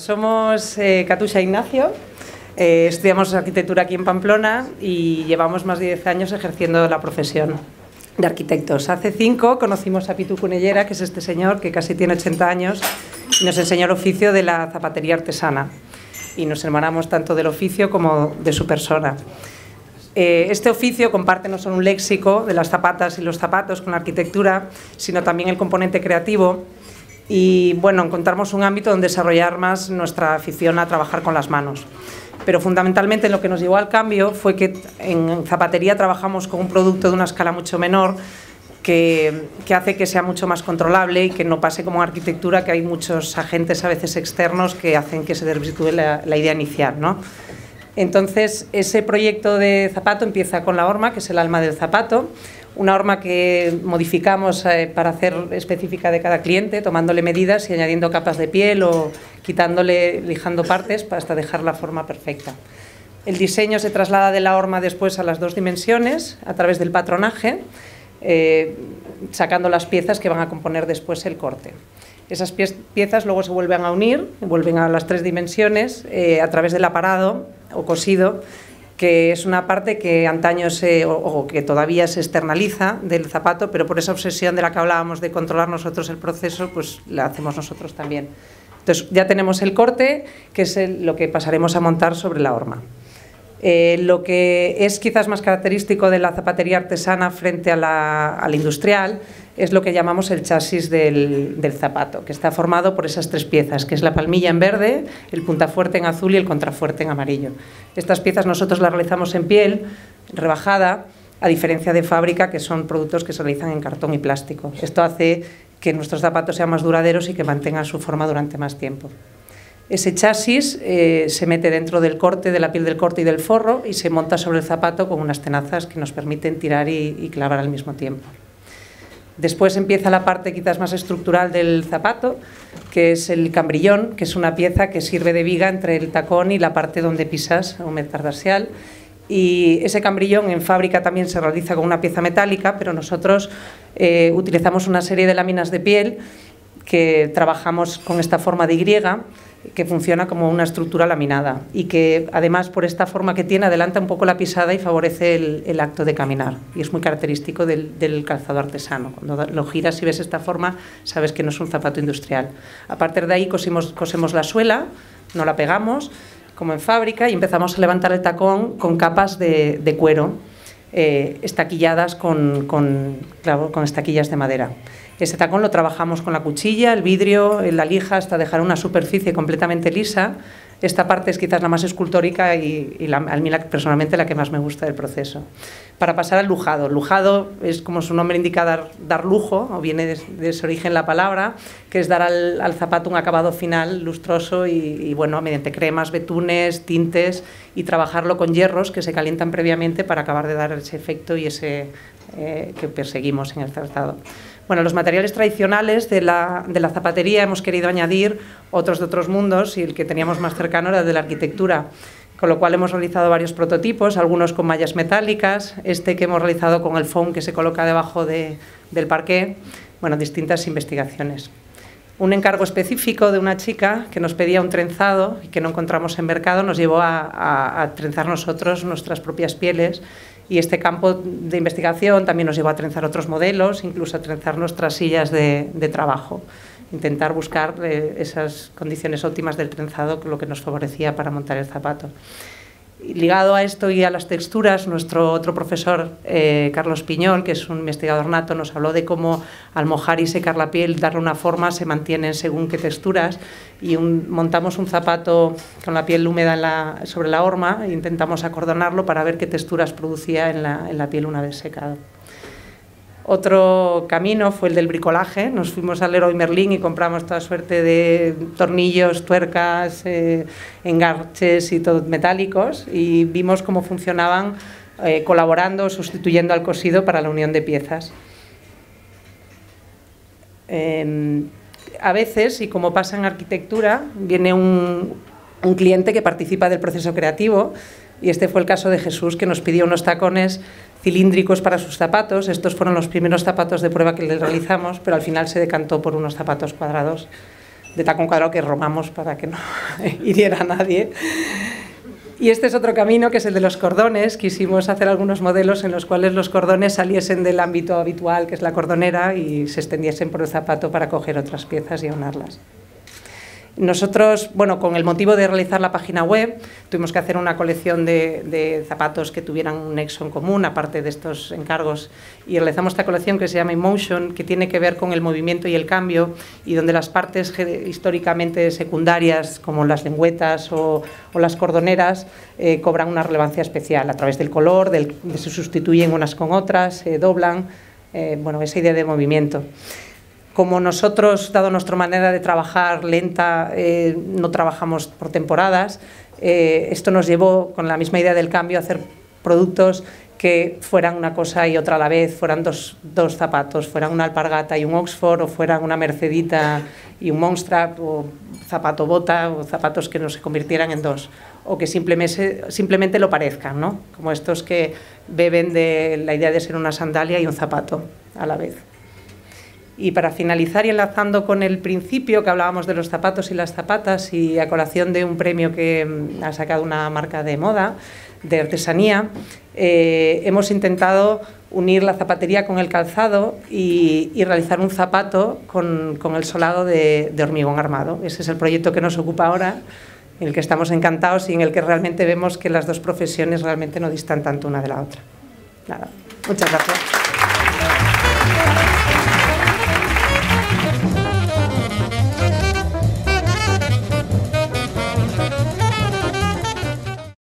somos Katusha e Ignacio, estudiamos arquitectura aquí en Pamplona y llevamos más de 10 años ejerciendo la profesión de arquitectos. Hace 5 conocimos a Pitu Cunellera, que es este señor que casi tiene 80 años y nos enseñó el oficio de la zapatería artesana y nos hermanamos tanto del oficio como de su persona. Este oficio comparte no solo un léxico de las zapatas y los zapatos con la arquitectura, sino también el componente creativo y bueno, encontramos un ámbito donde desarrollar más nuestra afición a trabajar con las manos. Pero fundamentalmente lo que nos llevó al cambio fue que en zapatería trabajamos con un producto de una escala mucho menor que hace que sea mucho más controlable y que no pase como en arquitectura, que hay muchos agentes a veces externos que hacen que se desvirtúe la idea inicial, ¿no? Entonces, ese proyecto de zapato empieza con la horma, que es el alma del zapato, una horma que modificamos para hacer específica de cada cliente, tomándole medidas y añadiendo capas de piel o quitándole, lijando partes hasta dejar la forma perfecta. El diseño se traslada de la horma después a las 2 dimensiones a través del patronaje, sacando las piezas que van a componer después el corte. Esas piezas luego se vuelven a unir, vuelven a las 3 dimensiones a través del aparado o cosido, que es una parte que antaño o que todavía se externaliza del zapato, pero por esa obsesión de la que hablábamos de controlar nosotros el proceso, pues la hacemos nosotros también. Entonces ya tenemos el corte, que es lo que pasaremos a montar sobre la horma. Lo que es quizás más característico de la zapatería artesana frente a la industrial es lo que llamamos el chasis del zapato, que está formado por esas 3 piezas, que es la palmilla en verde, el puntafuerte en azul y el contrafuerte en amarillo. Estas piezas nosotros las realizamos en piel, rebajada, a diferencia de fábrica, que son productos que se realizan en cartón y plástico. Esto hace que nuestros zapatos sean más duraderos y que mantengan su forma durante más tiempo. Ese chasis se mete dentro del corte, de la piel del corte y del forro, y se monta sobre el zapato con unas tenazas que nos permiten tirar y clavar al mismo tiempo. Después empieza la parte quizás más estructural del zapato, que es el cambrillón, que es una pieza que sirve de viga entre el tacón y la parte donde pisas, un metatarsial. Y ese cambrillón en fábrica también se realiza con una pieza metálica, pero nosotros utilizamos una serie de láminas de piel que trabajamos con esta forma de Y, que funciona como una estructura laminada y que además por esta forma que tiene adelanta un poco la pisada y favorece el acto de caminar, y es muy característico del calzado artesano. Cuando lo giras y ves esta forma sabes que no es un zapato industrial. A partir de ahí cosemos la suela, no la pegamos como en fábrica y empezamos a levantar el tacón con capas de cuero estaquilladas con estaquillas de madera. Este tacón lo trabajamos con la cuchilla, el vidrio, la lija, hasta dejar una superficie completamente lisa. Esta parte es quizás la más escultórica y a mí personalmente la que más me gusta del proceso. Para pasar al lujado. Lujado es, como su nombre indica, dar lujo, o viene de ese origen la palabra, que es dar al zapato un acabado final lustroso y bueno, mediante cremas, betunes, tintes, y trabajarlo con hierros que se calientan previamente para acabar de dar ese efecto y ese que perseguimos en el calzado. Bueno, los materiales tradicionales de la zapatería hemos querido añadir otros de otros mundos, y el que teníamos más cercano era el de la arquitectura, con lo cual hemos realizado varios prototipos, algunos con mallas metálicas, este que hemos realizado con el foam que se coloca debajo del parqué, bueno, distintas investigaciones. Un encargo específico de una chica que nos pedía un trenzado y que no encontramos en mercado nos llevó a trenzar nosotros nuestras propias pieles. Y este campo de investigación también nos llevó a trenzar otros modelos, incluso a trenzar nuestras sillas de trabajo, intentar buscar esas condiciones óptimas del trenzado, lo que nos favorecía para montar el zapato. Ligado a esto y a las texturas, nuestro otro profesor, Carlos Piñol, que es un investigador nato, nos habló de cómo al mojar y secar la piel, darle una forma, se mantienen según qué texturas, y montamos un zapato con la piel húmeda sobre la horma e intentamos acordonarlo para ver qué texturas producía en la piel una vez secado. Otro camino fue el del bricolaje. Nos fuimos al Leroy Merlin y compramos toda suerte de tornillos, tuercas, engarches y todo metálicos, y vimos cómo funcionaban colaborando, sustituyendo al cosido para la unión de piezas. A veces, y como pasa en arquitectura, viene un cliente que participa del proceso creativo, y este fue el caso de Jesús, que nos pidió unos tacones cilíndricos para sus zapatos. Estos fueron los primeros zapatos de prueba que le realizamos, pero al final se decantó por unos zapatos cuadrados de tacón cuadrado que romamos para que no hiriera a nadie. Y este es otro camino, que es el de los cordones. Quisimos hacer algunos modelos en los cuales los cordones saliesen del ámbito habitual, que es la cordonera, y se extendiesen por el zapato para coger otras piezas y aunarlas. Nosotros, bueno, con el motivo de realizar la página web, tuvimos que hacer una colección de zapatos que tuvieran un nexo en común, aparte de estos encargos, y realizamos esta colección que se llama Emotion, que tiene que ver con el movimiento y el cambio, y donde las partes históricamente secundarias, como las lengüetas o las cordoneras, cobran una relevancia especial a través del color, se sustituyen unas con otras, se doblan, bueno, esa idea de movimiento. Como nosotros, dado nuestra manera de trabajar lenta, no trabajamos por temporadas, esto nos llevó, con la misma idea del cambio, a hacer productos que fueran una cosa y otra a la vez, fueran dos zapatos, fueran una alpargata y un Oxford, o fueran una Mercedita y un Monstrap, o zapato bota, o zapatos que no se convirtieran en dos, o que simplemente lo parezcan, ¿no? Como estos que beben de la idea de ser una sandalia y un zapato a la vez. Y para finalizar, y enlazando con el principio que hablábamos de los zapatos y las zapatas, y a colación de un premio que ha sacado una marca de moda, de artesanía, hemos intentado unir la zapatería con el calzado y realizar un zapato con el solado de hormigón armado. Ese es el proyecto que nos ocupa ahora, en el que estamos encantados y en el que realmente vemos que las dos profesiones realmente no distan tanto una de la otra. Nada, muchas gracias.